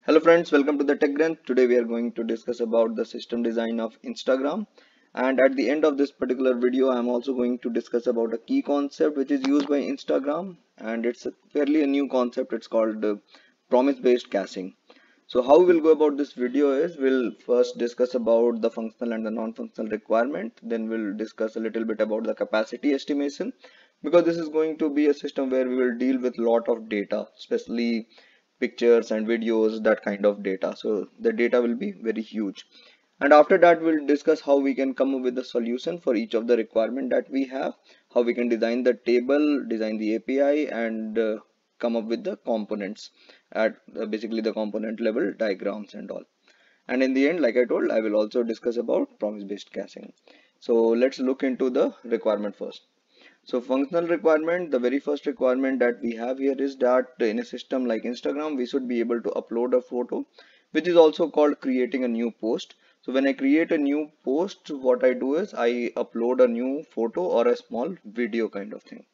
Hello friends, welcome to the Tech Granth. Today we are going to discuss about the system design of Instagram. And at the end of this particular video, I am also going to discuss about a key concept which is used by Instagram. And it's a fairly a new concept. It's called promise-based caching. So how we'll go about this video is we'll first discuss about the functional and the non-functional requirement. Then we'll discuss a little bit about the capacity estimation, because this is going to be a system where we will deal with lot of data, especially pictures and videos, that kind of data. So the data will be very huge. And after that, we'll discuss how we can come up with a solution for each of the requirement that we have, how we can design the table, design the API, and come up with the components at basically the component level diagrams and all. And in the end, like I told, I will also discuss about promise-based caching. So let's look into the requirement first. So functional requirement, the very first requirement that we have here is that in a system like Instagram, we should be able to upload a photo, which is also called creating a new post. So when I create a new post, what I do is I upload a new photo or a small video kind of thing.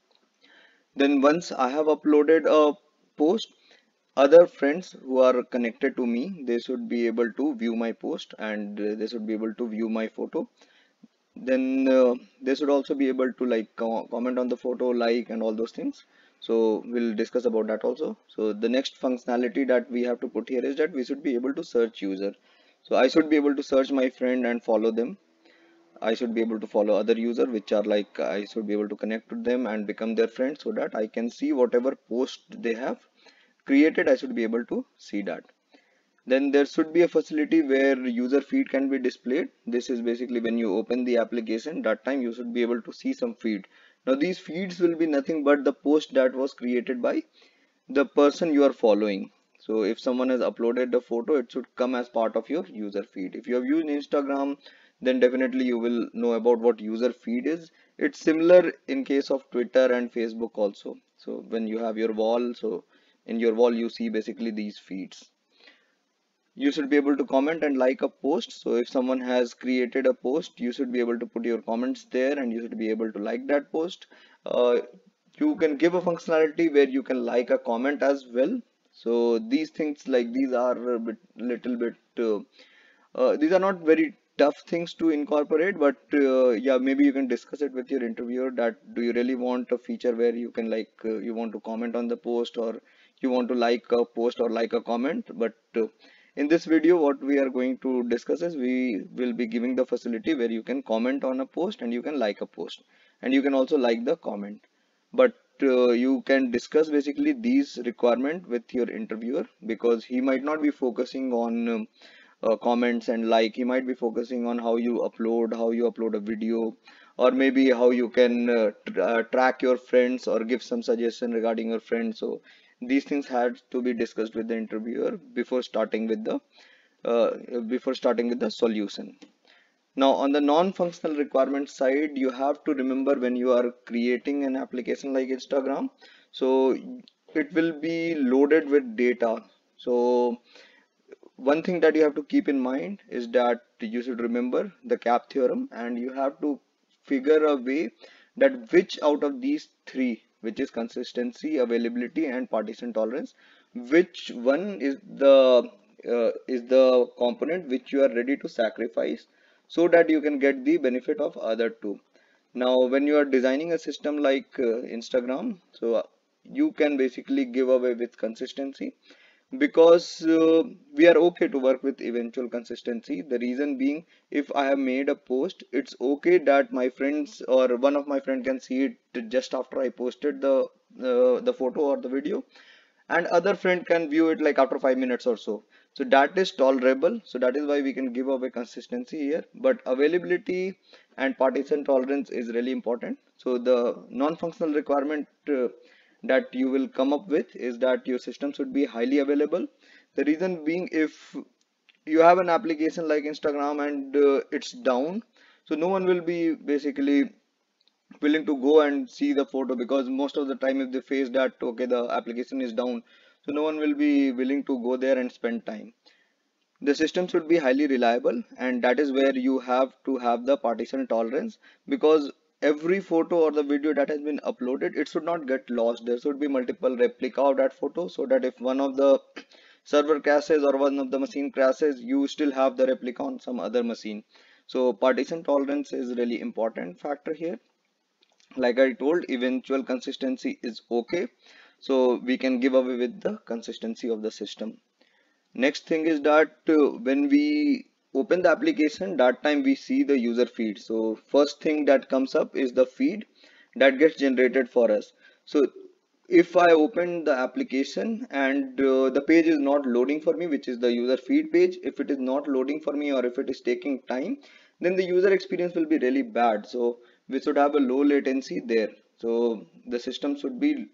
Then once I have uploaded a post, other friends who are connected to me, they should be able to view my post, and they should be able to view my photo. Then they should also be able to like comment on the photo, like, and all those things. So we'll discuss about that also. So the next functionality that we have to put here is that we should be able to search user. So I should be able to search my friend and follow them. I should be able to follow other user which are like, I should be able to connect to them and become their friend, so that I can see whatever post they have created. I should be able to see that. Then there should be a facility where user feed can be displayed. This is basically when you open the application, that time you should be able to see some feed. Now these feeds will be nothing but the post that was created by the person you are following. So if someone has uploaded the photo, it should come as part of your user feed. If you have used Instagram, then definitely you will know about what user feed is. It's similar in case of Twitter and Facebook also. So when you have your wall, so in your wall you see basically these feeds. You should be able to comment and like a post. So if someone has created a post, you should be able to put your comments there, and you should be able to like that post. uh, you can give a functionality where you can like a comment as well. So these things, like, these are a little bit these are not very tough things to incorporate, but yeah, maybe you can discuss it with your interviewer, that do you really want a feature where you can like you want to comment on the post, or you want to like a post or like a comment. But in this video, what we are going to discuss is we will be giving the facility where you can comment on a post and you can like a post, and you can also like the comment. But you can discuss basically these requirement with your interviewer, because he might not be focusing on comments and like. He might be focusing on how you upload a video, or maybe how you can track your friends or give some suggestion regarding your friends. So these things had to be discussed with the interviewer before starting with the solution. Now on the non-functional requirement side, you have to remember, when you are creating an application like Instagram, so it will be loaded with data. So one thing that you have to keep in mind is that you should remember the CAP theorem, and you have to figure a way that which out of these three, which is consistency, availability, and partition tolerance, which one is the component which you are ready to sacrifice, so that you can get the benefit of other two. Now when you are designing a system like Instagram, so you can basically give away with consistency, because we are okay to work with eventual consistency. The reason being, if I have made a post, it's okay that my friends or one of my friend can see it just after I posted the photo or the video, and other friend can view it like after 5 minutes or so. So that is tolerable. So that is why we can give away consistency here. But availability and partition tolerance is really important. So the non-functional requirement that you will come up with is that your system should be highly available. The reason being, if you have an application like Instagram and it's down, so no one will be basically willing to go and see the photo, because most of the time if they face that okay, the application is down, so no one will be willing to go there and spend time. The system should be highly reliable, and that is where you have to have the partition tolerance, because every photo or the video that has been uploaded, it should not get lost. There should be multiple replica of that photo, so that if one of the server crashes or one of the machine crashes, you still have the replica on some other machine. So partition tolerance is really important factor here. Like I told, eventual consistency is okay, so we can give away with the consistency of the system. Next thing is that when we open the application, that time we see the user feed. So first thing that comes up is the feed that gets generated for us. So if I open the application and the page is not loading for me, which is the user feed page, if it is not loading for me or if it is taking time, then the user experience will be really bad. So we should have a low latency there. So the system should be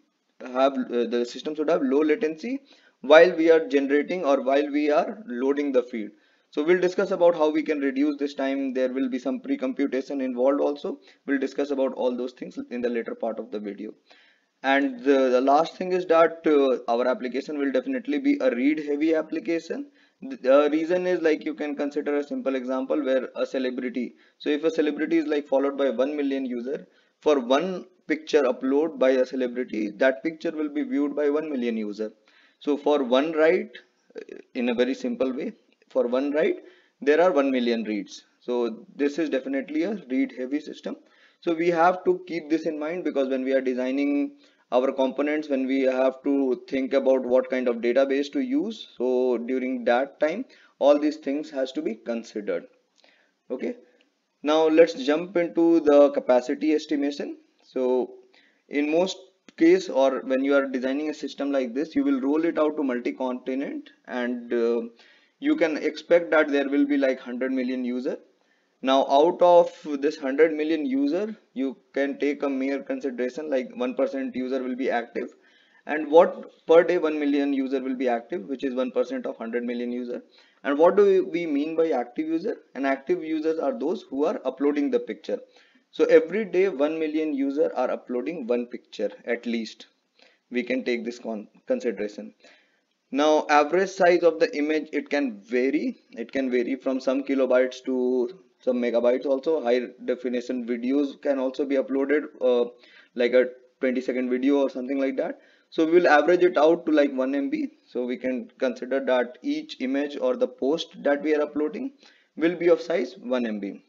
the system should have low latency while we are generating or while we are loading the feed. So we'll discuss about how we can reduce this time. There will be some pre-computation involved also. We'll discuss about all those things in the later part of the video. And the last thing is that our application will definitely be a read heavy application. The reason is, like, you can consider a simple example where a celebrity, so if a celebrity is like followed by 1 million user, for one picture upload by a celebrity, that picture will be viewed by 1 million user. So for one write, in a very simple way, for one write there are 1 million reads. So this is definitely a read heavy system. So we have to keep this in mind, because when we are designing our components, when we have to think about what kind of database to use, so during that time all these things has to be considered. Okay, now let's jump into the capacity estimation. So in most case, or when you are designing a system like this, you will roll it out to multi-continent, and you can expect that there will be like 100 million user. Now out of this 100 million user, you can take a mere consideration like 1% user will be active. And what per day 1 million user will be active, which is 1% of 100 million user. And what do we mean by active user? And active users are those who are uploading the picture. So every day 1 million user are uploading one picture at least. We can take this consideration. Now average size of the image, it can vary. It can vary from some kilobytes to some megabytes also. High definition videos can also be uploaded, like a 20-second video or something like that. So we will average it out to like 1 MB. So we can consider that each image or the post that we are uploading will be of size 1 MB.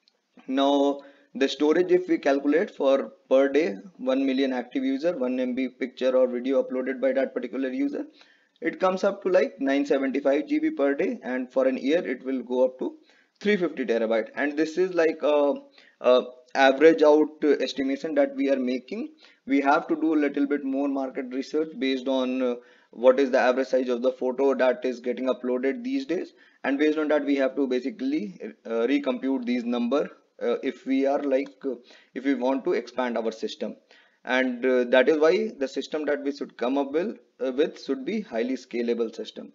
Now the storage, if we calculate for per day 1 million active user, 1 MB picture or video uploaded by that particular user, it comes up to like 975 GB per day, and for an year it will go up to 350 terabyte. And this is like a average out estimation that we are making. We have to do a little bit more market research based on what is the average size of the photo that is getting uploaded these days, and based on that we have to basically recompute these number if we are like if we want to expand our system. And that is why the system that we should come up with should be highly scalable system.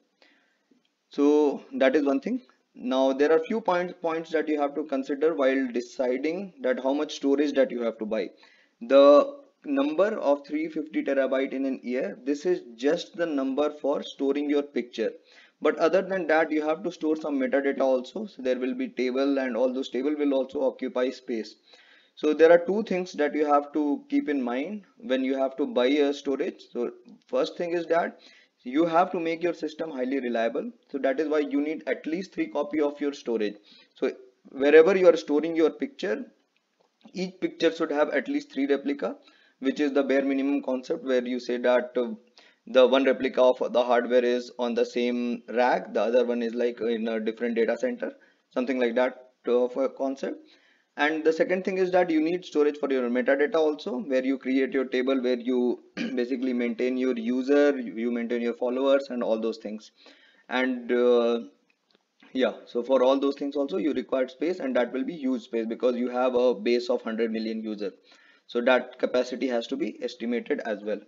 So that is one thing. Now there are few points that you have to consider while deciding that how much storage that you have to buy. The number of 350 terabyte in an year, this is just the number for storing your picture. But other than that, you have to store some metadata also. So there will be table, and all those table will also occupy space. So there are two things that you have to keep in mind when you have to buy a storage. So first thing is that you have to make your system highly reliable. So that is why you need at least 3 copy of your storage. So wherever you are storing your picture, each picture should have at least 3 replica, which is the bare minimum concept, where you say that the one replica of the hardware is on the same rack, the other one is like in a different data center, something like that of a concept. And the second thing is that you need storage for your metadata also, where you create your table, where you basically maintain your user, you maintain your followers and all those things. And yeah, so for all those things also you require space, and that will be huge space because you have a base of 100 million user. So that capacity has to be estimated as well.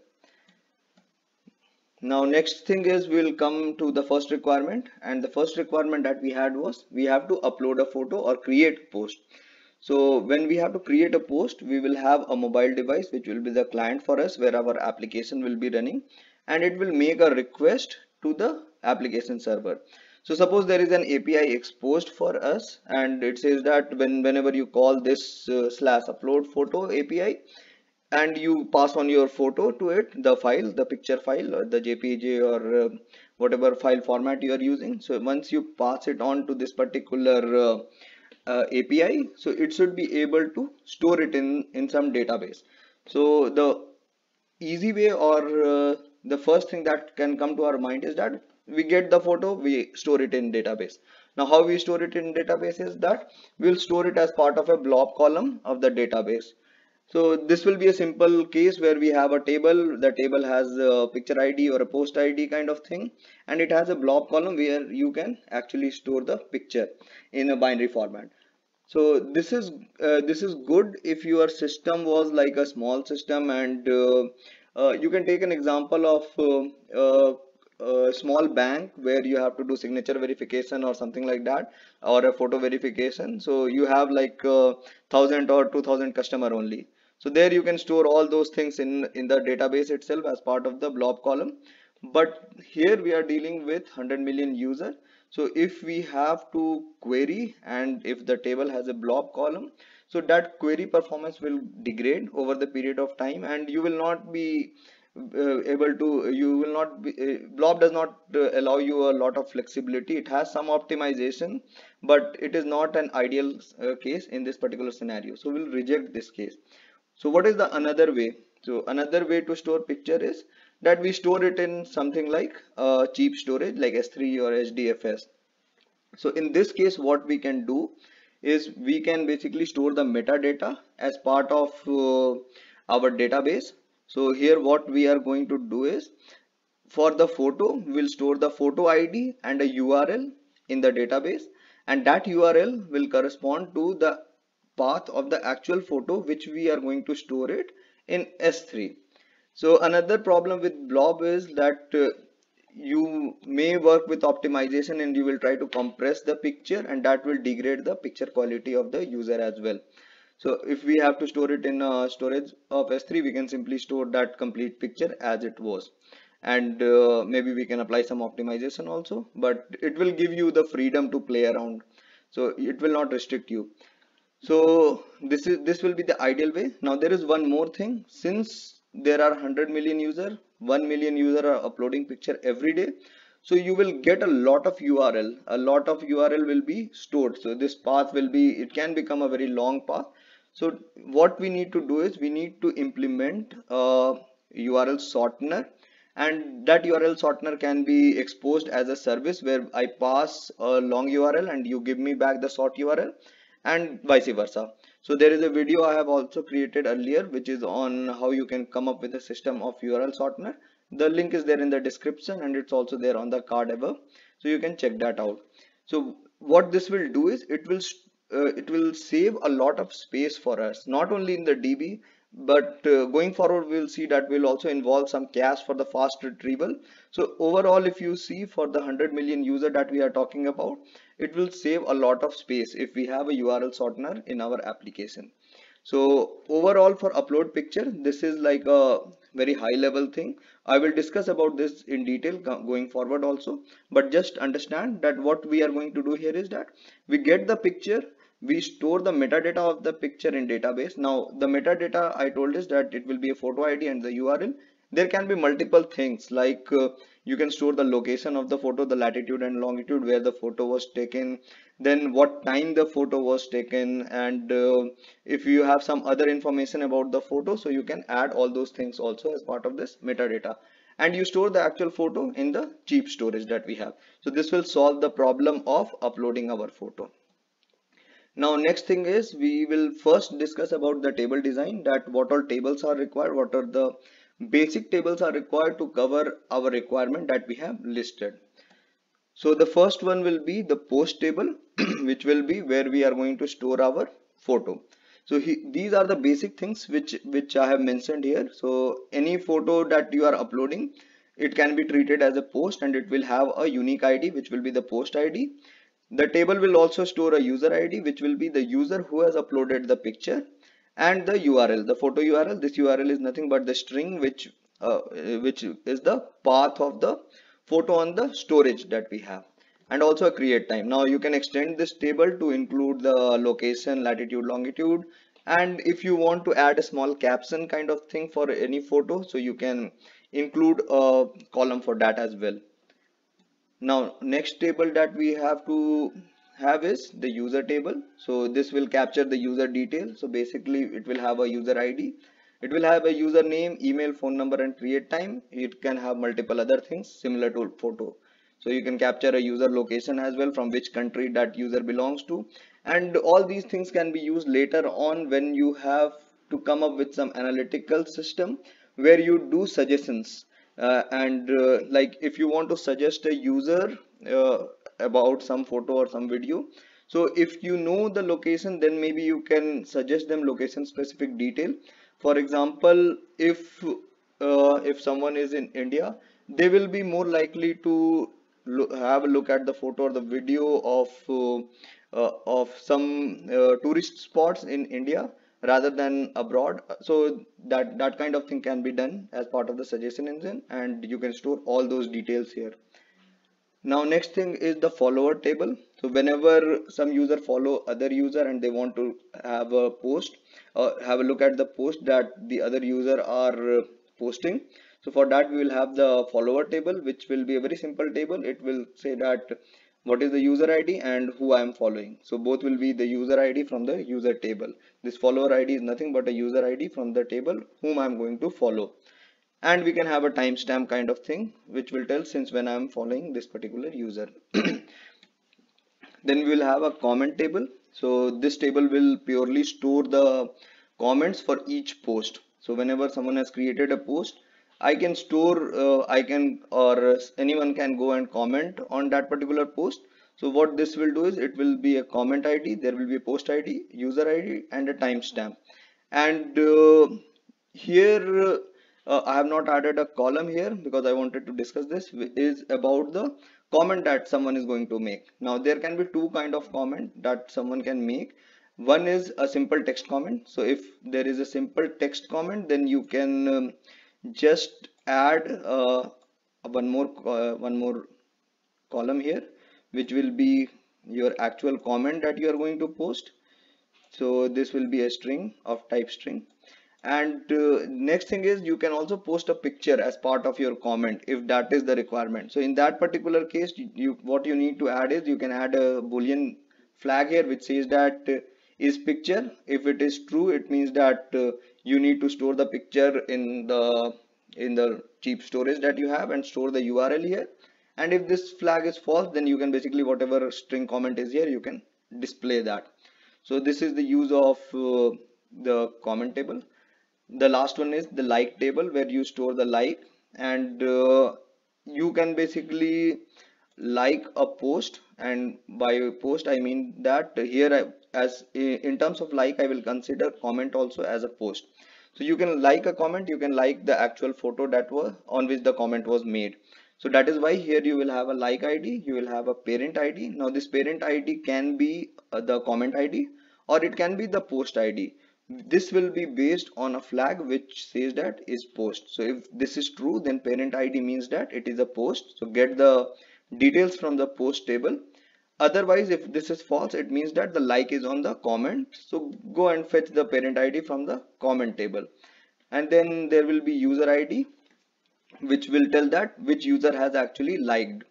Now next thing is we'll come to the first requirement, and the first requirement that we had was we have to upload a photo or create a post. So when we have to create a post, we will have a mobile device which will be the client for us, where our application will be running, and it will make a request to the application server. So suppose there is an API exposed for us, and it says that whenever you call this slash upload photo API, and you pass on your photo to it, the file, the picture file or the JPG or whatever file format you are using. So once you pass it on to this particular API, so it should be able to store it in some database. So the easy way, or the first thing that can come to our mind is that we get the photo, we store it in database. Now how we store it in database is that we'll store it as part of a blob column of the database. So this will be a simple case where we have a table. The table has a picture ID or a post ID kind of thing, and it has a blob column where you can actually store the picture in a binary format. So this is good if your system was like a small system, and you can take an example of a small bank where you have to do signature verification or something like that, or a photo verification. So you have like 1,000 or 2,000 customer only. So there you can store all those things in the database itself as part of the blob column. But here we are dealing with 100 million user. So if we have to query, and if the table has a blob column, so that query performance will degrade over the period of time, and you will not be able to, you will not be, blob does not allow you a lot of flexibility. It has some optimization, but it is not an ideal case in this particular scenario. So we'll reject this case. So what is the another way? So another way to store picture is that we store it in something like cheap storage like S3 or HDFS. So in this case, what we can do is we can basically store the metadata as part of our database. So here what we are going to do is, for the photo, we'll store the photo ID and a URL in the database, and that URL will correspond to the path of the actual photo which we are going to store it in S3. So another problem with blob is that you may work with optimization and you will try to compress the picture, and that will degrade the picture quality of the user as well. So if we have to store it in storage of S3, we can simply store that complete picture as it was, and maybe we can apply some optimization also, but it will give you the freedom to play around, so it will not restrict you. So this will be the ideal way. Now there is one more thing. Since there are 100 million user, 1 million user are uploading picture every day, so you will get a lot of URL. A lot of URL will be stored. So this path will be, it can become a very long path. So what we need to do is we need to implement a URL shortener, and that URL shortener can be exposed as a service where I pass a long URL and you give me back the short URL, and vice versa. So there is a video I have also created earlier which is on how you can come up with a system of URL shortener. The link is there in the description, and it's also there on the card above, so you can check that out. So what this will do is it will save a lot of space for us, not only in the DB, but going forward we'll see that will also involve some cache for the fast retrieval. So overall, if you see, for the 100 million user that we are talking about, it will save a lot of space if we have a URL shortener in our application. So overall, for upload picture, this is like a very high level thing. I will discuss about this in detail going forward also, but just understand that what we are going to do here is that we get the picture, we store the metadata of the picture in database. Now the metadata I told is that it will be a photo ID and the URL. There can be multiple things like you can store the location of the photo, the latitude and longitude where the photo was taken, then what time the photo was taken, and if you have some other information about the photo, so you can add all those things also as part of this metadata, and you store the actual photo in the cheap storage that we have. So this will solve the problem of uploading our photo. Now next thing is we will first discuss about the table design, that what all tables are required, what are the basic tables are required to cover our requirement that we have listed. So the first one will be the post table which will be where we are going to store our photo. So these are the basic things which I have mentioned here. So any photo that you are uploading, it can be treated as a post, and it will have a unique ID which will be the post ID. The table will also store a user ID which will be the user who has uploaded the picture, and the URL, the photo URL. This URL is nothing but the string which is the path of the photo on the storage that we have, and also a create time. Now you can extend this table to include the location, latitude, longitude, and if you want to add a small caption kind of thing for any photo, so you can include a column for that as well. Now next table that we have to have is the user table. So this will capture the user detail. So basically it will have a user ID, it will have a username, email, phone number, and create time. It can have multiple other things similar to photo. So you can capture a user location as well, from which country that user belongs to. And all these things can be used later on when you have to come up with some analytical system where you do suggestions. And like if you want to suggest a user about some photo or some video, so if you know the location, then maybe you can suggest them location specific detail. For example, if someone is in India, they will be more likely to have a look at the photo or the video of some tourist spots in India rather than abroad. So that kind of thing can be done as part of the suggestion engine, and you can store all those details here. Now next thing is the follower table. So whenever some user follow other user and they want to have a post, have a look at the post that the other user are posting. So for that we will have the follower table, which will be a very simple table. It will say that what is the user ID and who I am following. So both will be the user ID from the user table. This follower ID is nothing but a user ID from the table whom I am going to follow. And we can have a timestamp kind of thing which will tell since when I am following this particular user. Then we will have a comment table. So this table will purely store the comments for each post. So whenever someone has created a post, I can store I can or anyone can go and comment on that particular post. So what this will do is it will be a comment ID, there will be a post ID, user ID, and a timestamp. And here I have not added a column here because I wanted to discuss this is about the comment that someone is going to make. Now there can be two kind of comment that someone can make. One is a simple text comment. So if there is a simple text comment, then you can just add one more column here, which will be your actual comment that you are going to post. So this will be a string of type string. And next thing is you can also post a picture as part of your comment if that is the requirement. So in that particular case, what you need to add is you can add a boolean flag here which says that is picture. If it is true, it means that you need to store the picture in the cheap storage that you have and store the URL here. And if this flag is false, then you can basically whatever string comment is here, you can display that. So this is the use of the comment table. The last one is the like table, where you store the like, and you can basically like a post. And by post I mean that here as in terms of like, I will consider comment also as a post. So you can like a comment, you can like the actual photo that was on which the comment was made. So that is why here you will have a like ID, you will have a parent ID. Now this parent ID can be the comment ID, or it can be the post ID. This will be based on a flag which says that is post. So if this is true, then parent ID means that it is a post. So get the details from the post table. Otherwise, if this is false, it means that the like is on the comment. So go and fetch the parent ID from the comment table. And then there will be user ID, which will tell that which user has actually liked.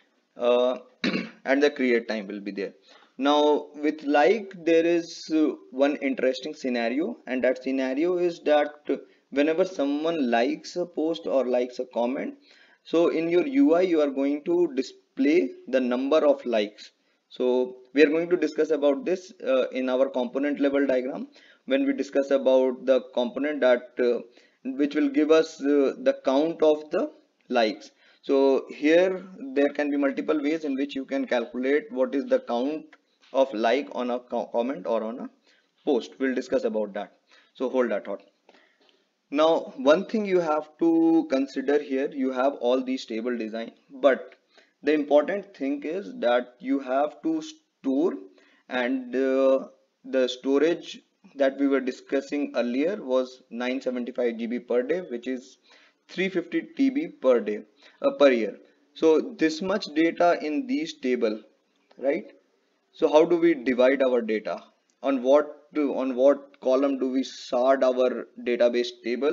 And the create time will be there. Now with like, there is one interesting scenario, and that scenario is that whenever someone likes a post or likes a comment, so in your UI you are going to display the number of likes. So we are going to discuss about this in our component level diagram, when we discuss about the component that which will give us the count of the likes. So here there can be multiple ways in which you can calculate what is the count of like on a comment or on a post. We'll discuss about that. So hold that thought. Now one thing you have to consider here, you have all these table design, but the important thing is that you have to store, and the storage that we were discussing earlier was 975 GB per day, which is 350 TB per day per year. So this much data in these table, right? So how do we divide our data? On what column do we sort our database table?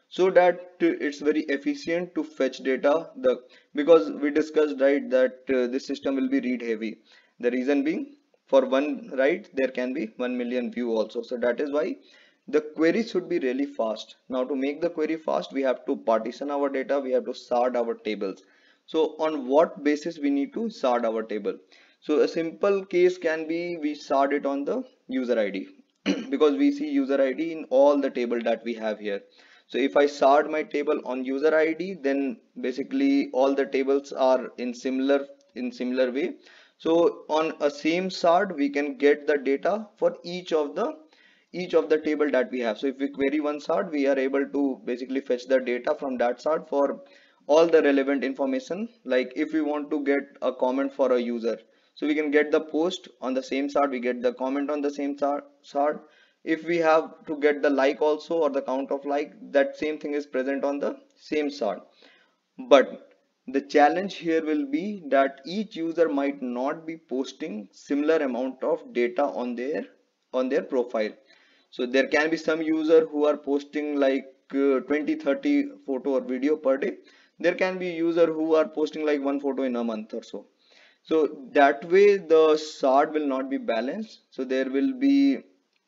so that it's very efficient to fetch data. Because we discussed, right, that this system will be read heavy. The reason being, for one write there can be 1 million view also, so that is why the query should be really fast. Now to make the query fast, we have to partition our data, we have to sort our tables. So on what basis we need to sort our table? So a simple case can be we sort it on the user ID because we see user ID in all the table that we have here. So if I sort my table on user ID, then basically all the tables are in similar way. So on a same sort, we can get the data for each of the table that we have. So if we query one sort, we are able to basically fetch the data from that sort for all the relevant information. Like if we want to get a comment for a user, so we can get the post on the same sort, we get the comment on the same sort. If we have to get the like also, or the count of like, that same thing is present on the same sort. But the challenge here will be that each user might not be posting similar amount of data on their profile. So there can be some user who are posting like 20-30 photo or video per day. There can be user who are posting like one photo in a month or so. So that way the sort will not be balanced. So there will be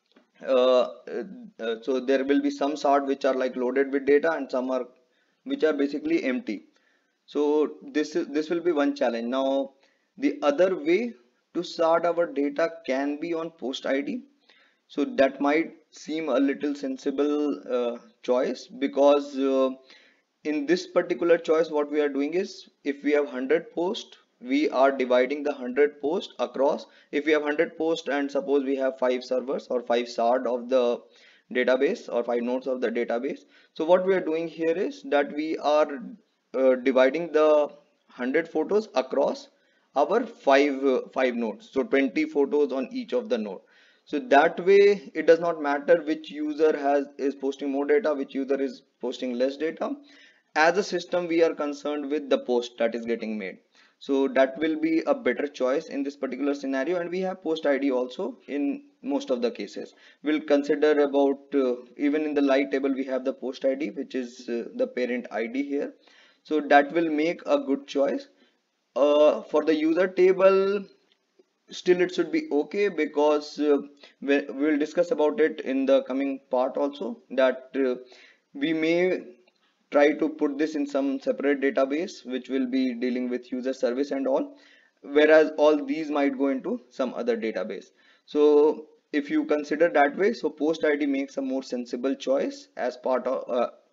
some sort which are like loaded with data, and some are which are basically empty. So this will be one challenge. Now the other way to sort our data can be on post ID. So that might seem a little sensible choice, because in this particular choice what we are doing is, if we have 100 posts, we are dividing the 100 posts across. If we have 100 posts and suppose we have 5 servers or 5 sard of the database or 5 nodes of the database, so what we are doing here is that we are dividing the 100 photos across our five nodes, so 20 photos on each of the node. So that way it does not matter which user is posting more data, which user is posting less data. As a system, we are concerned with the post that is getting made. So that will be a better choice in this particular scenario. And we have post ID also in most of the cases. We'll consider about even in the light table we have the post ID, which is the parent ID here. So that will make a good choice. For the user table, still it should be okay, because we'll discuss about it in the coming part also, that we may try to put this in some separate database which will be dealing with user service and all, whereas all these might go into some other database. So if you consider that way, so post ID makes a more sensible choice as part of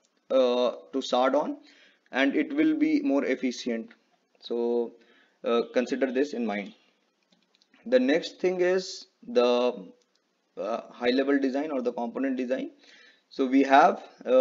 to start on, and it will be more efficient. So consider this in mind. The next thing is the high level design or the component design. So we have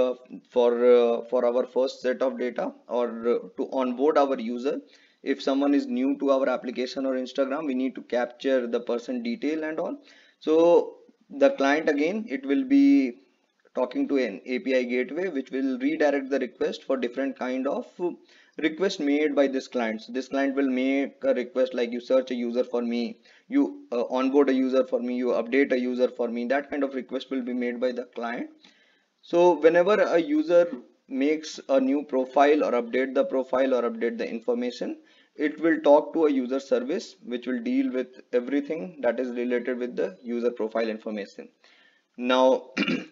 for our first set of data, or to onboard our user, if someone is new to our application or Instagram, we need to capture the person detail and all. So the client, again, it will be talking to an API gateway which will redirect the request for different kind of request made by this client. So this client will make a request like, you search a user for me, you onboard a user for me, you update a user for me. That kind of request will be made by the client. So whenever a user makes a new profile or update the profile or update the information, it will talk to a user service which will deal with everything that is related with the user profile information. Now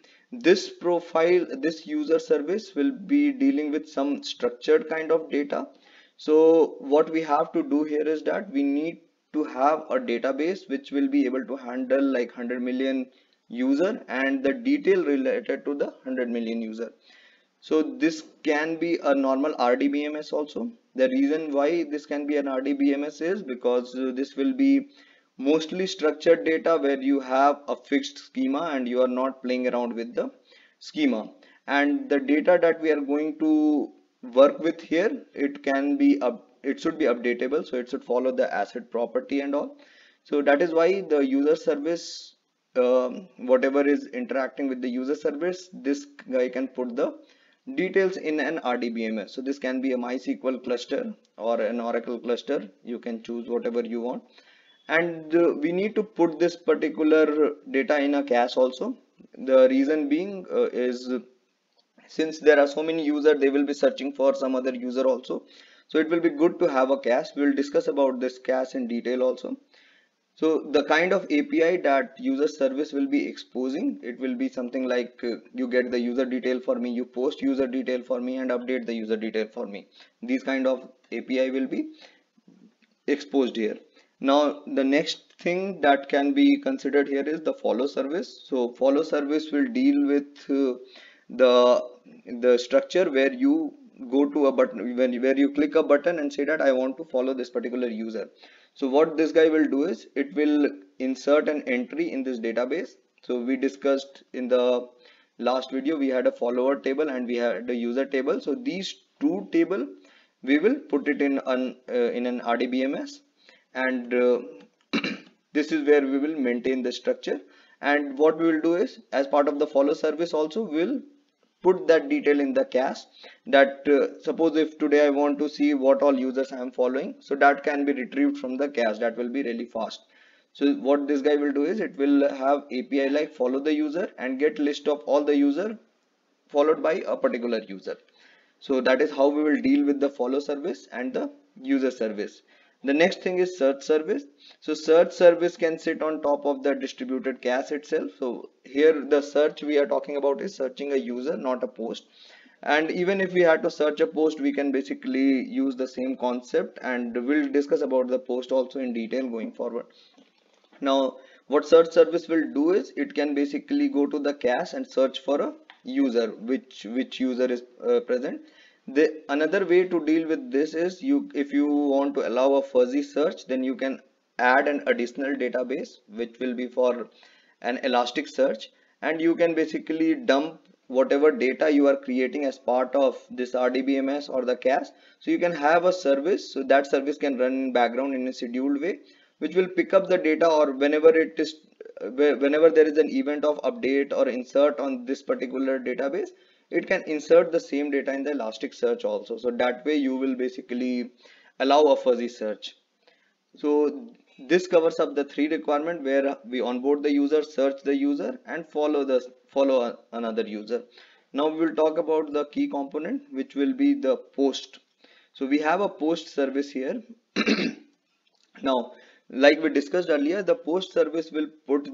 this user service will be dealing with some structured kind of data. So what we have to do here is that we need to have a database which will be able to handle like 100 million user and the detail related to the 100 million user. So this can be a normal RDBMS also. The reason why this can be an RDBMS is because this will be mostly structured data where you have a fixed schema and you are not playing around with the schema. And the data that we are going to work with here, it should be updatable, so it should follow the asset property and all. So that is why the user service, whatever is interacting with the user service, this guy can put the details in an RDBMS. So this can be a MySQL cluster or an Oracle cluster. You can choose whatever you want. And we need to put this particular data in a cache also. The reason being is since there are so many users, they will be searching for some other user also. So it will be good to have a cache. We will discuss about this cache in detail also. So the kind of API that user service will be exposing, it will be something like you get the user detail for me, you post user detail for me, and update the user detail for me. These kind of API will be exposed here. Now the next thing that can be considered here is the follow service. So follow service will deal with the structure where you go to a button, where you click a button and say that I want to follow this particular user. So what this guy will do is it will insert an entry in this database. So we discussed in the last video, we had a follower table and we had a user table. So these two table we will put it in an RDBMS, and this is where we will maintain the structure. And what we will do is, as part of the follow service also, we will put that detail in the cache, that suppose if today I want to see what all users I am following, so that can be retrieved from the cache. That will be really fast. So what this guy will do is it will have API like follow the user and get list of all the user followed by a particular user. So that is how we will deal with the follow service and the user service. The next thing is search service. So search service can sit on top of the distributed cache itself. So here the search we are talking about is searching a user, not a post. And even if we had to search a post, we can basically use the same concept, and we'll discuss about the post also in detail going forward. Now what search service will do is it can basically go to the cache and search for a user, which user is present. Another way to deal with this is, if you want to allow a fuzzy search, then you can add an additional database which will be for an elastic search, and you can basically dump whatever data you are creating as part of this RDBMS or the cache. So you can have a service, so that service can run in background in a scheduled way, which will pick up the data, or whenever there is an event of update or insert on this particular database, it can insert the same data in the Elasticsearch also. So that way you will basically allow a fuzzy search. So this covers up the three requirement, where we onboard the user, search the user, and follow another user. Now we will talk about the key component, which will be the post. So we have a post service here. Now, like we discussed earlier, the post service will put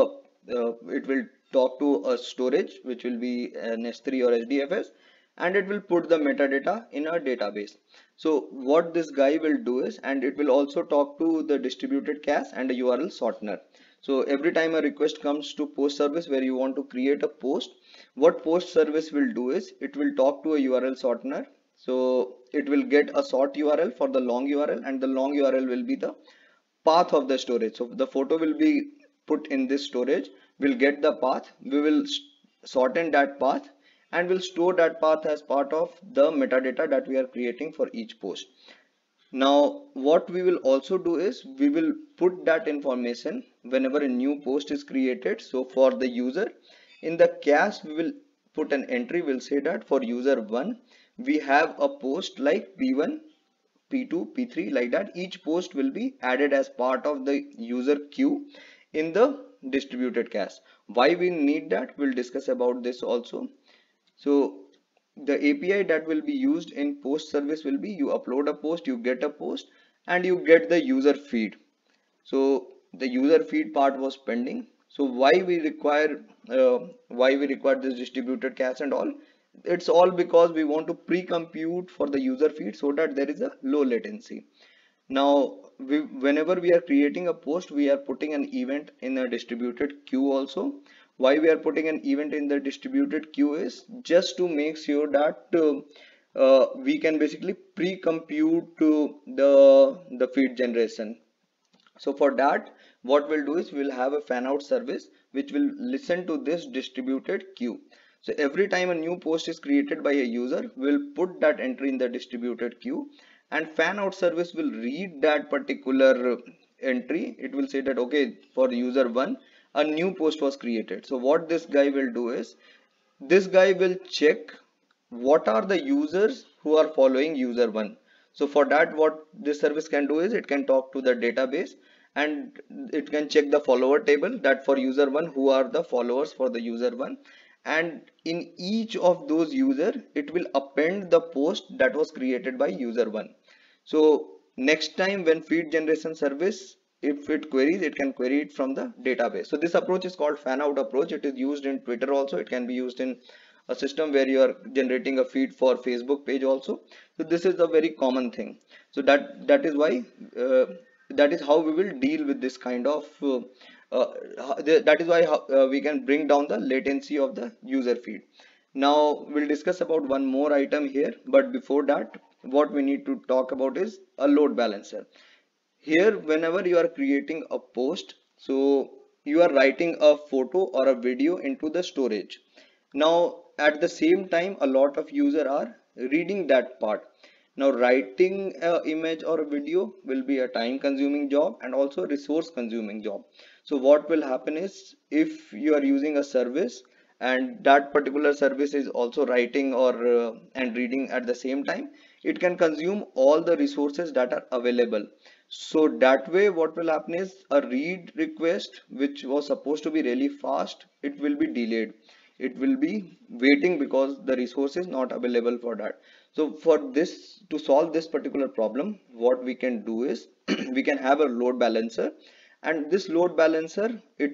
it will talk to a storage, which will be an S3 or HDFS, and it will put the metadata in a database. So what this guy will do is, and it will also talk to the distributed cache and a URL shortener. So every time a request comes to post service where you want to create a post, what post service will do is it will talk to a URL shortener. So it will get a short URL for the long URL, and the long URL will be the path of the storage. So the photo will be put in this storage, we'll get the path, we will shorten that path, and we'll store that path as part of the metadata that we are creating for each post. Now what we will also do is we will put that information whenever a new post is created. So for the user, in the cache we will put an entry, we'll say that for user 1 we have a post like P1, P2, P3, like that. Each post will be added as part of the user queue in the distributed cache. Why we need that, we'll discuss about this also. So the API that will be used in post service will be, you upload a post, you get a post, and you get the user feed. So the user feed part was pending. So why we require this distributed cache and all? It's all because we want to pre-compute for the user feed so that there is a low latency. Now whenever we are creating a post, we are putting an event in a distributed queue also. Why we are putting an event in the distributed queue is just to make sure that we can basically pre-compute the feed generation. So for that, what we'll do is we'll have a fan out service which will listen to this distributed queue. So every time a new post is created by a user, we'll put that entry in the distributed queue, and fan out service will read that particular entry. It will say that, okay, for user 1 a new post was created. So what this guy will do is, this guy will check what are the users who are following user 1. So for that, what this service can do is it can talk to the database, and it can check the follower table, that for user 1 who are the followers for the user 1, and in each of those user it will append the post that was created by user 1. So next time when feed generation service, if it queries, it can query it from the database. So this approach is called fan out approach. It is used in Twitter also. It can be used in a system where you are generating a feed for Facebook page also. So this is a very common thing. So that is why that is how we will deal with this kind of that is why we can bring down the latency of the user feed. Now we'll discuss about one more item here, but before that, what we need to talk about is a load balancer. Here, whenever you are creating a post, so you are writing a photo or a video into the storage. Now at the same time, a lot of users are reading that part. Now writing a image or a video will be a time consuming job and also resource consuming job. So what will happen is, if you are using a service and that particular service is also writing or and reading at the same time, it can consume all the resources that are available. So that way what will happen is, a read request which was supposed to be really fast, it will be delayed. It will be waiting because the resource is not available for that. So for this, to solve this particular problem, what we can do is we can have a load balancer, and this load balancer,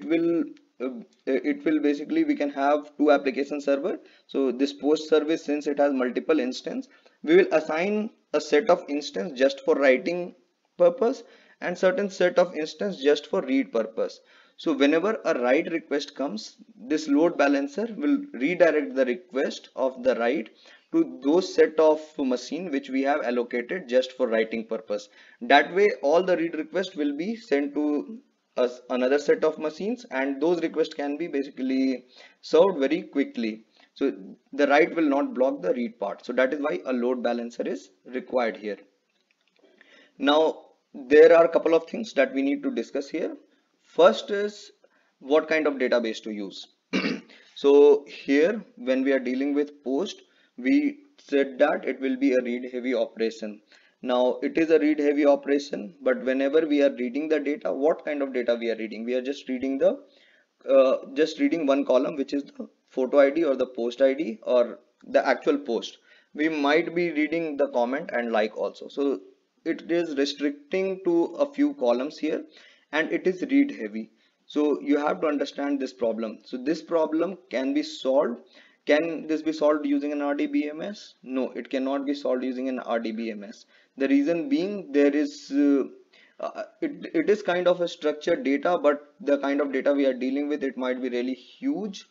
it will basically, we can have two application server. So this post service, since it has multiple instance, we will assign a set of instance just for writing purpose and certain set of instance just for read purpose. So whenever a write request comes, this load balancer will redirect the request of the write to those set of machine which we have allocated just for writing purpose. That way all the read request will be sent to us another set of machines, and those requests can be basically served very quickly. So the write will not block the read part. So that is why a load balancer is required here. Now there are a couple of things that we need to discuss here. First is what kind of database to use. So here when we are dealing with post, we said that it will be a read heavy operation. Now it is a read heavy operation, but whenever we are reading the data, what kind of data we are reading? We are just reading the just reading one column, which is the photo ID or the post ID or the actual post. We might be reading the comment and like also. So it is restricting to a few columns here, and it is read heavy. So you have to understand this problem. So this problem can be solved. Can this be solved using an RDBMS? No, it cannot be solved using an RDBMS. The reason being, there is it is kind of a structured data, but the kind of data we are dealing with, it might be really huge.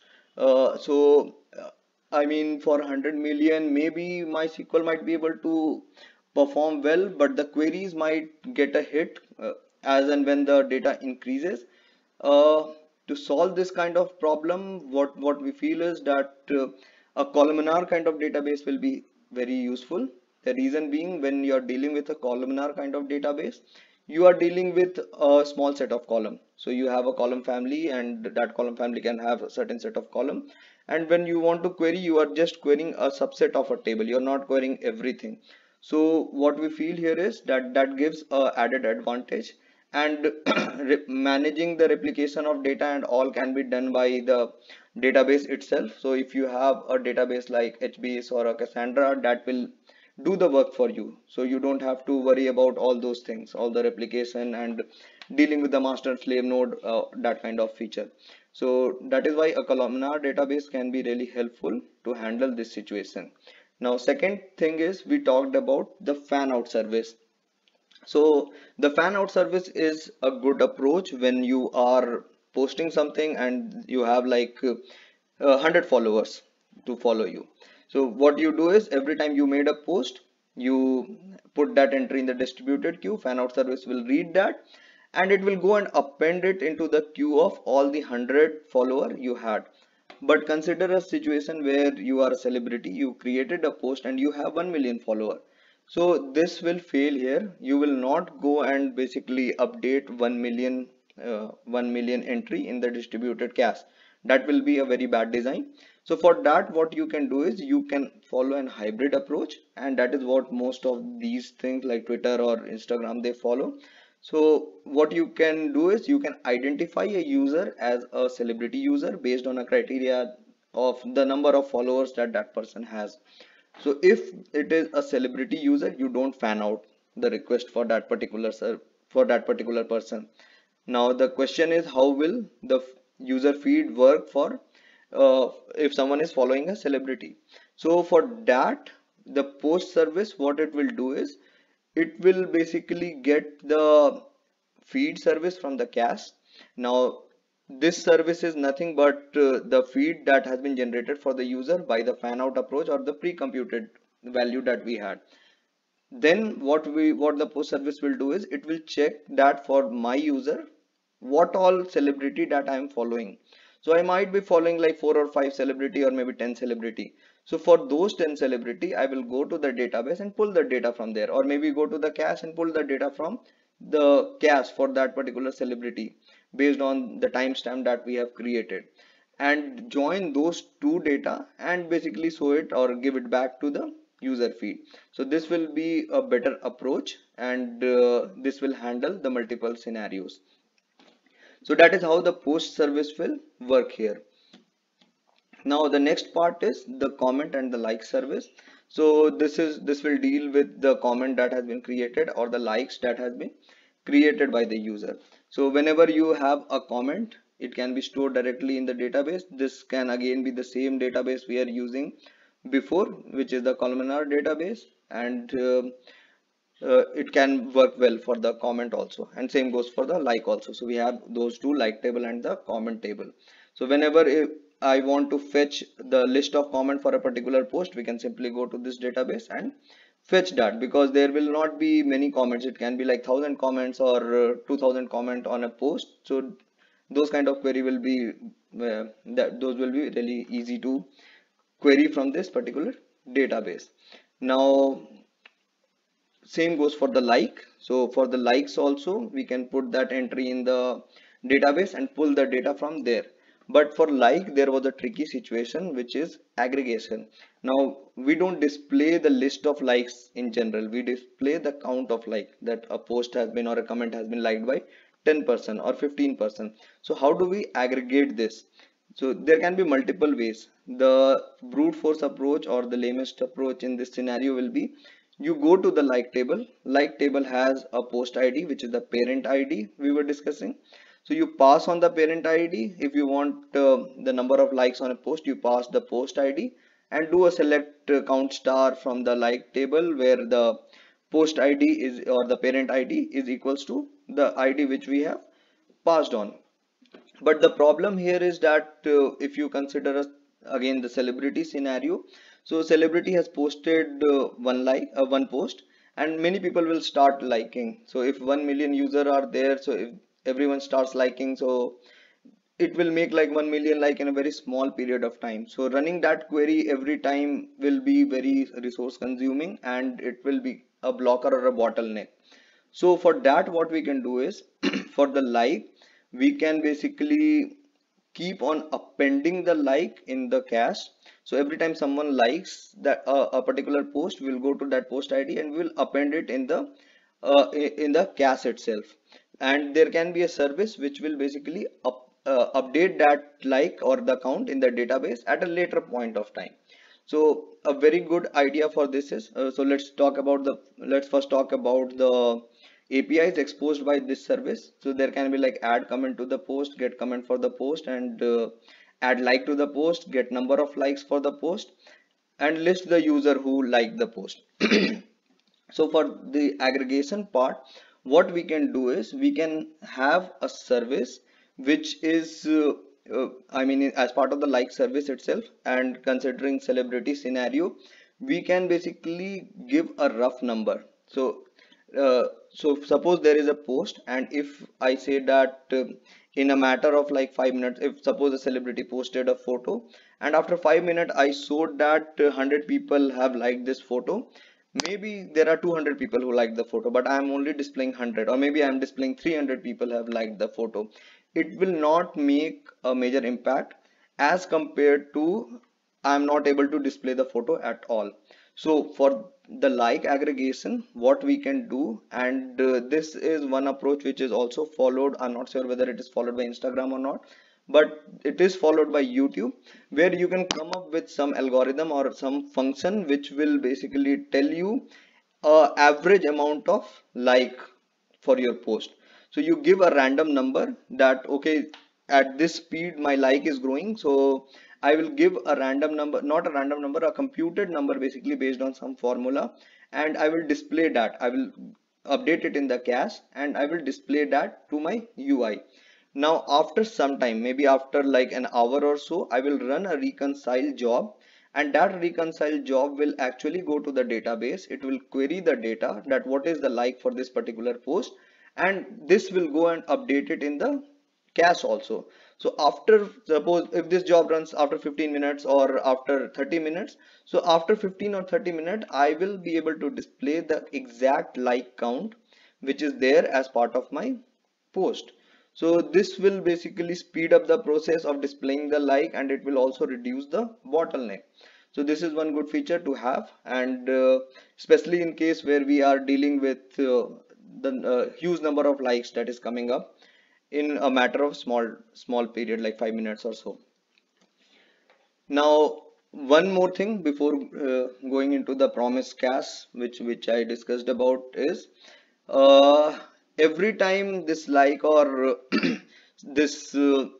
I mean, for 100 million, maybe MySQL might be able to perform well, but the queries might get a hit as and when the data increases. To solve this kind of problem, what we feel is that a columnar kind of database will be very useful. The reason being, when you are dealing with a columnar kind of database, you are dealing with a small set of column. So you have a column family, and that column family can have a certain set of column, and when you want to query, you are just querying a subset of a table. You're not querying everything. So what we feel here is that that gives a added advantage, and managing the replication of data and all can be done by the database itself. So if you have a database like HBase or a Cassandra, that will do the work for you. So you don't have to worry about all those things, all the replication and dealing with the master slave node, that kind of feature. So that is why a columnar database can be really helpful to handle this situation. Now second thing is, we talked about the fan out service. So the fan out service is a good approach when you are posting something and you have like 100 followers to follow you. So what you do is, every time you made a post, you put that entry in the distributed queue. Fan out service will read that, and it will go and append it into the queue of all the 100 follower you had. But consider a situation where you are a celebrity, you created a post and you have 1 million follower. So this will fail here. You will not go and basically update 1 million entry in the distributed cache. That will be a very bad design. So for that, what you can do is, you can follow an hybrid approach, and that is what most of these things like Twitter or Instagram, they follow. So what you can do is, you can identify a user as a celebrity user based on a criteria of the number of followers that that person has. So if it is a celebrity user, you don't fan out the request for that particular for that particular person. Now the question is, how will the user feed work for if someone is following a celebrity? So for that, the post service, what it will do is it will basically get the feed service from the cache. Now this service is nothing but the feed that has been generated for the user by the fan out approach or the pre-computed value that we had. Then what the post service will do is it will check that for my user what all celebrity that I am following. So I might be following like 4 or 5 celebrity or maybe 10 celebrity. So for those 10 celebrity, I will go to the database and pull the data from there, or maybe go to the cache and pull the data from the cache for that particular celebrity based on the timestamp that we have created, and join those two data and basically show it or give it back to the user feed. So this will be a better approach, and this will handle the multiple scenarios. So that is how the post service will work here. Now the next part is the comment and the like service. So this will deal with the comment that has been created or the likes that has been created by the user. So whenever you have a comment, it can be stored directly in the database. This can again be the same database we are using before, which is the columnar database, and it can work well for the comment also, and same goes for the like also. So we have those two, like table and the comment table. So whenever I want to fetch the list of comment for a particular post, we can simply go to this database and fetch that, because there will not be many comments. It can be like 1,000 comments or 2,000 comment on a post. So those kind of query will be those will be really easy to query from this particular database. Now same goes for the like. So for the likes also, we can put that entry in the database and pull the data from there. But for like, there was a tricky situation, which is aggregation. Now we don't display the list of likes in general, we display the count of like, that a post has been or a comment has been liked by 10% or 15%. So how do we aggregate this? So there can be multiple ways. The brute force approach or the lamest approach in this scenario will be, you go to the like table. Like table has a post ID, which is the parent ID we were discussing. So you pass on the parent ID. If you want the number of likes on a post, you pass the post ID and do a select count star from the like table, where the post ID is, or the parent ID is equals to the ID which we have passed on. But the problem here is that if you consider again the celebrity scenario, so celebrity has posted one post, and many people will start liking. So if 1 million user are there, so if everyone starts liking, so it will make like 1 million like in a very small period of time. So running that query every time will be very resource consuming, and it will be a blocker or a bottleneck. So for that, what we can do is for the like, we can basically keep on appending the like in the cache. So every time someone likes that a particular post, we'll go to that post ID and we'll append it in the cache itself. And there can be a service which will basically update that like or the count in the database at a later point of time. So a very good idea for this is, so let's first talk about the APIs exposed by this service. So there can be like add comment to the post, get comment for the post, and add like to the post, get number of likes for the post, and list the user who liked the post. So for the aggregation part, what we can do is we can have a service which is I mean, as part of the like service itself, and considering celebrity scenario, we can basically give a rough number. So suppose there is a post, and if I say that in a matter of like 5 minutes, if suppose a celebrity posted a photo, and after 5 minutes I showed that 100 people have liked this photo. Maybe there are 200 people who like the photo, but I am only displaying 100, or maybe I am displaying 300 people have liked the photo. It will not make a major impact as compared to I am not able to display the photo at all. So for the like aggregation, what we can do, and this is one approach which is also followed, I'm not sure whether it is followed by Instagram or not, but it is followed by YouTube, where you can come up with some algorithm or some function which will basically tell you average amount of like for your post. So you give a random number that okay, at this speed my like is growing, so I will give a random number, not a random number, a computed number basically based on some formula, and I will display that. I will update it in the cache and I will display that to my UI. Now after some time, maybe after like an hour or so, I will run a reconcile job, and that reconcile job will actually go to the database. It will query the data that what is the like for this particular post, and this will go and update it in the cache also. So after, suppose if this job runs after 15 minutes or after 30 minutes, so after 15 or 30 minutes I will be able to display the exact like count which is there as part of my post. So this will basically speed up the process of displaying the like, and it will also reduce the bottleneck. So this is one good feature to have, and especially in case where we are dealing with the huge number of likes that is coming up in a matter of small period like 5 minutes or so. Now one more thing before going into the promise cache, which I discussed about is uh, every time this like or this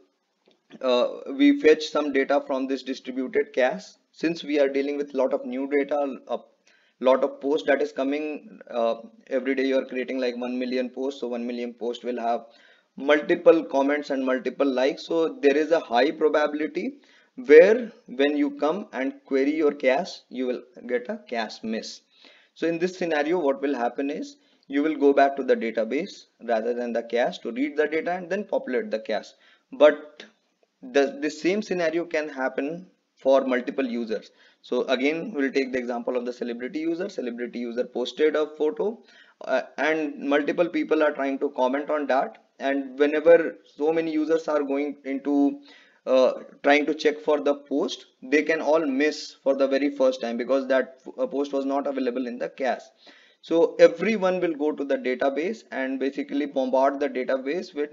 we fetch some data from this distributed cache. Since we are dealing with a lot of new data, a lot of posts that is coming every day, you are creating like 1 million posts, so 1 million posts will have multiple comments and multiple likes, so there is a high probability where when you come and query your cache you will get a cache miss. So in this scenario what will happen is you will go back to the database rather than the cache to read the data and then populate the cache. But the same scenario can happen for multiple users. So again we'll take the example of the celebrity user. Celebrity user posted a photo and multiple people are trying to comment on that, and whenever so many users are going into trying to check for the post, they can all miss for the very first time because that post was not available in the cache. So everyone will go to the database and basically bombard the database with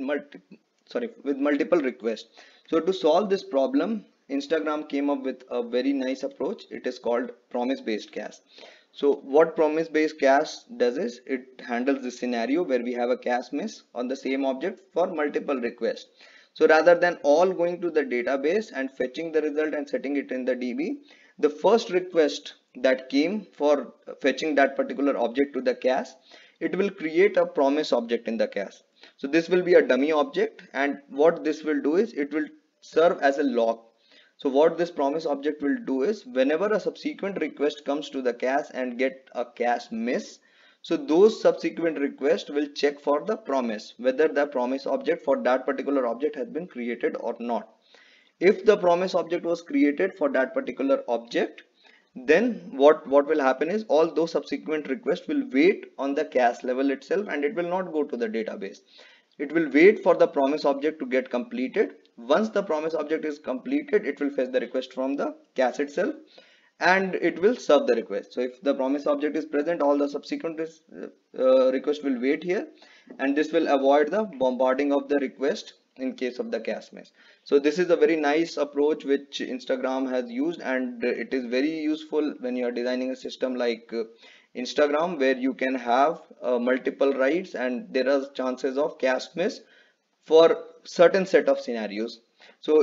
multiple requests. So to solve this problem, Instagram came up with a very nice approach. It is called promise based cache. So what promise based cache does is it handles this scenario where we have a cache miss on the same object for multiple requests. So rather than all going to the database and fetching the result and setting it in the DB, the first request that came for fetching that particular object to the cache, it will create a promise object in the cache. So this will be a dummy object, and what this will do is it will serve as a lock. So what this promise object will do is whenever a subsequent request comes to the cache and get a cache miss, so those subsequent requests will check for the promise, whether the promise object for that particular object has been created or not. If the promise object was created for that particular object, then what will happen is all those subsequent requests will wait on the cache level itself and it will not go to the database. It will wait for the promise object to get completed. Once the promise object is completed, it will fetch the request from the cache itself and it will serve the request. So if the promise object is present, all the subsequent request will wait here, and this will avoid the bombarding of the request in case of the cache miss. So this is a very nice approach which Instagram has used, and it is very useful when you are designing a system like Instagram, where you can have multiple rights and there are chances of cache miss for certain set of scenarios. So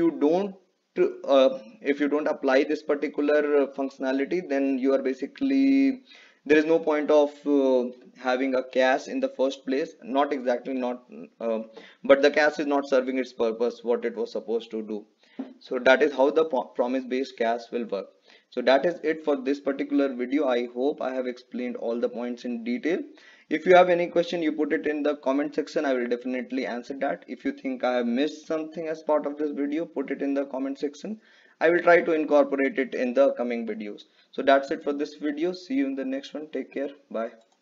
if you don't apply this particular functionality, then you are basically, there is no point of having a cache in the first place. Not exactly, not but the cache is not serving its purpose what it was supposed to do. So that is how the promise based cache will work. So that is it for this particular video. I hope I have explained all the points in detail. If you have any question, you put it in the comment section. I will definitely answer that. If you think I have missed something as part of this video, put it in the comment section. I will try to incorporate it in the coming videos. So that's it for this video. See you in the next one. Take care. Bye.